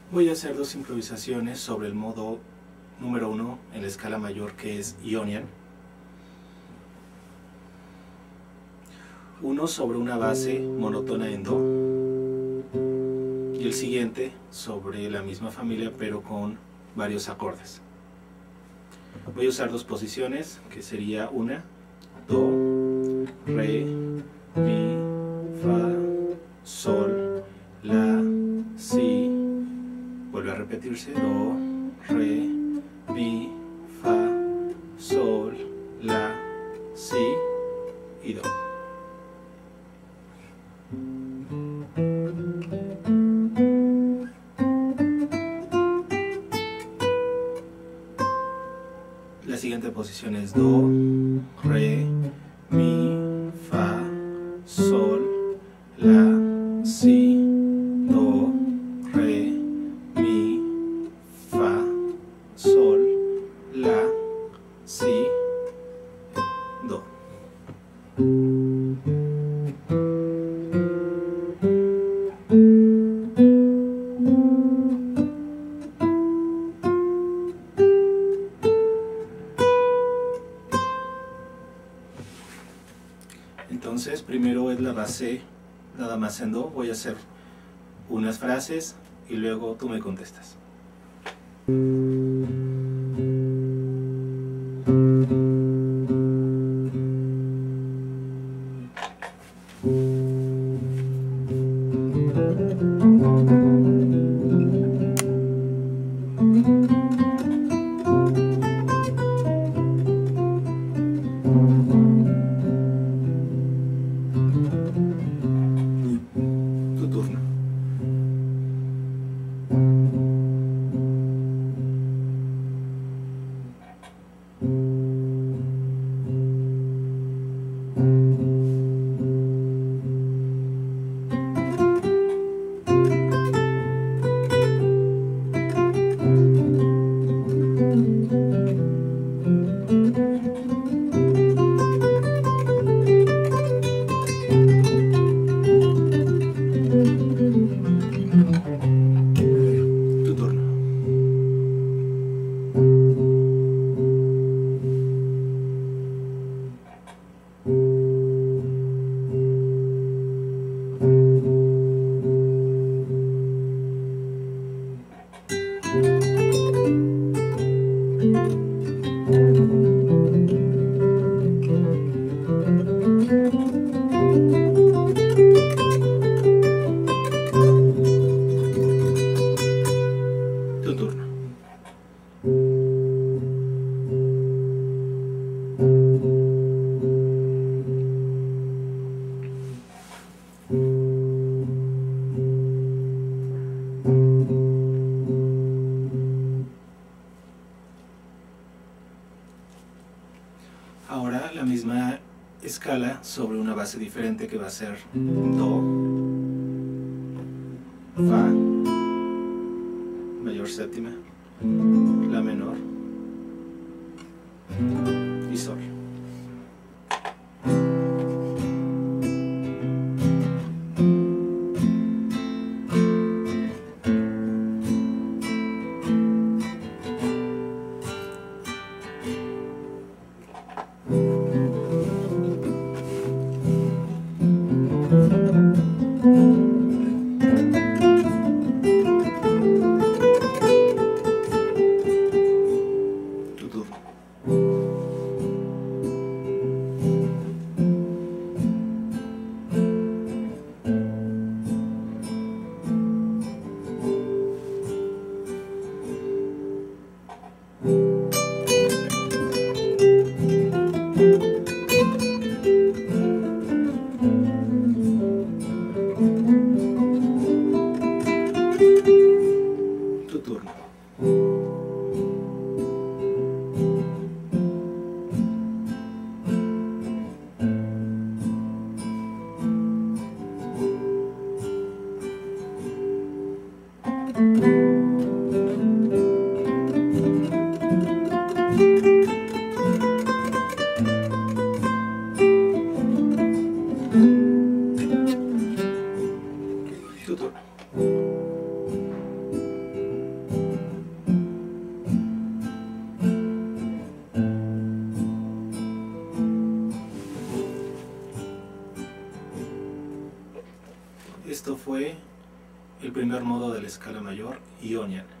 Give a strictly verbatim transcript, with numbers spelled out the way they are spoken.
Voy a hacer dos improvisaciones sobre el modo número uno en la escala mayor, que es Ionian. Uno sobre una base monótona en Do y el siguiente sobre la misma familia pero con varios acordes. Voy a usar dos posiciones, que sería una Do, Re, Mi, Fa, Sol, La, Si. Vuelve a repetirse: Do, Re, Mi, Fa, Sol, La, Si y Do. La siguiente posición es Do, Re, Mi, Fa, Sol, La, Si, Do, Re, Mi, Fa, Sol, La, Si, Do. Entonces, primero es la base nada más en Do. Voy a hacer unas frases y luego tú me contestas. Tu turno. Tu turno. Tu turno. Ahora la misma escala sobre una base diferente, que va a ser Do, Fa, mayor séptima, La menor y Sol. Tu turno. esto fue el primer modo de la escala mayor ioniana.